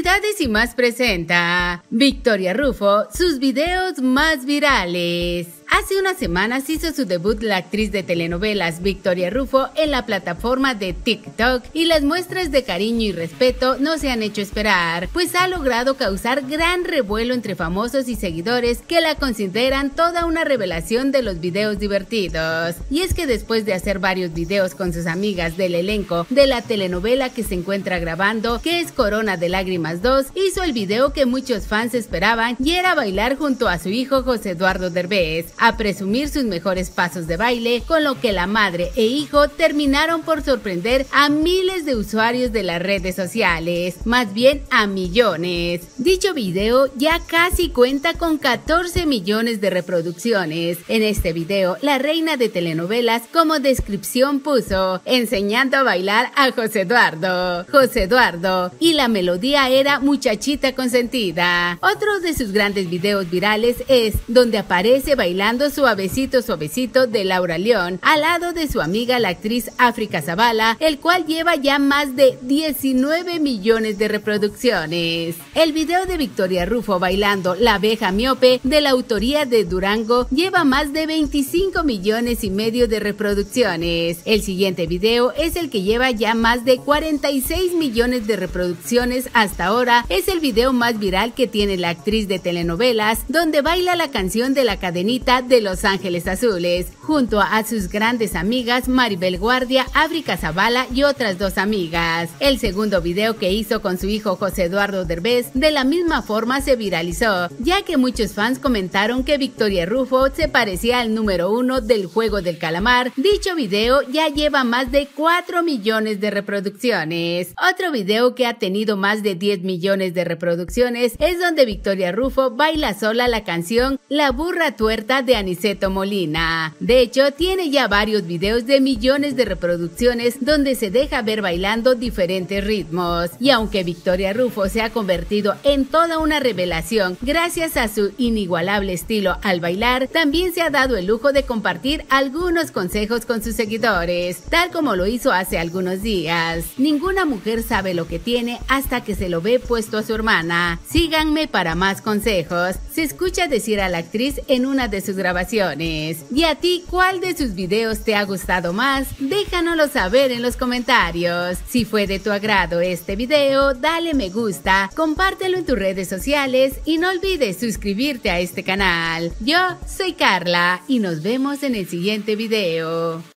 Novedades y más presenta Victoria Rufo, sus videos más virales. Hace unas semanas hizo su debut la actriz de telenovelas Victoria Rufo en la plataforma de TikTok y las muestras de cariño y respeto no se han hecho esperar, pues ha logrado causar gran revuelo entre famosos y seguidores que la consideran toda una revelación de los videos divertidos. Y es que después de hacer varios videos con sus amigas del elenco de la telenovela que se encuentra grabando, que es Corona de Lágrimas 2, hizo el video que muchos fans esperaban y era bailar junto a su hijo José Eduardo Derbez, a presumir sus mejores pasos de baile, con lo que la madre e hijo terminaron por sorprender a miles de usuarios de las redes sociales, más bien a millones. Dicho video ya casi cuenta con 14 millones de reproducciones. En este video, la reina de telenovelas como descripción puso enseñando a bailar a José Eduardo, y la melodía era Muchachita Consentida. Otro de sus grandes videos virales es donde aparece bailando Suavecito Suavecito de Laura León al lado de su amiga la actriz África Zavala, el cual lleva ya más de 19 millones de reproducciones. El video de Victoria Rufo bailando La abeja miope de la autoría de Durango lleva más de 25 millones y medio de reproducciones. El siguiente video es el que lleva ya más de 46 millones de reproducciones hasta ahora. Es el video más viral que tiene la actriz de telenovelas, donde baila la canción de la cadenita de Los Ángeles Azules, junto a sus grandes amigas Maribel Guardia, África Zavala y otras dos amigas. El segundo video que hizo con su hijo José Eduardo Derbez de la misma forma se viralizó, ya que muchos fans comentaron que Victoria Rufo se parecía al número 1 del Juego del Calamar. Dicho video ya lleva más de 4 millones de reproducciones. Otro video que ha tenido más de 10 millones de reproducciones es donde Victoria Rufo baila sola la canción La burra tuerta de Aniceto Molina. De hecho, tiene ya varios videos de millones de reproducciones donde se deja ver bailando diferentes ritmos. Y aunque Victoria Rufo se ha convertido en toda una revelación gracias a su inigualable estilo al bailar, también se ha dado el lujo de compartir algunos consejos con sus seguidores, tal como lo hizo hace algunos días. Ninguna mujer sabe lo que tiene hasta que se lo ve puesto a su hermana. Síganme para más consejos, se escucha decir a la actriz en una de sus grabaciones. ¿Y a ti cuál de sus videos te ha gustado más? Déjanoslo saber en los comentarios. Si fue de tu agrado este video, dale me gusta, compártelo en tus redes sociales y no olvides suscribirte a este canal. Yo soy Carla y nos vemos en el siguiente video.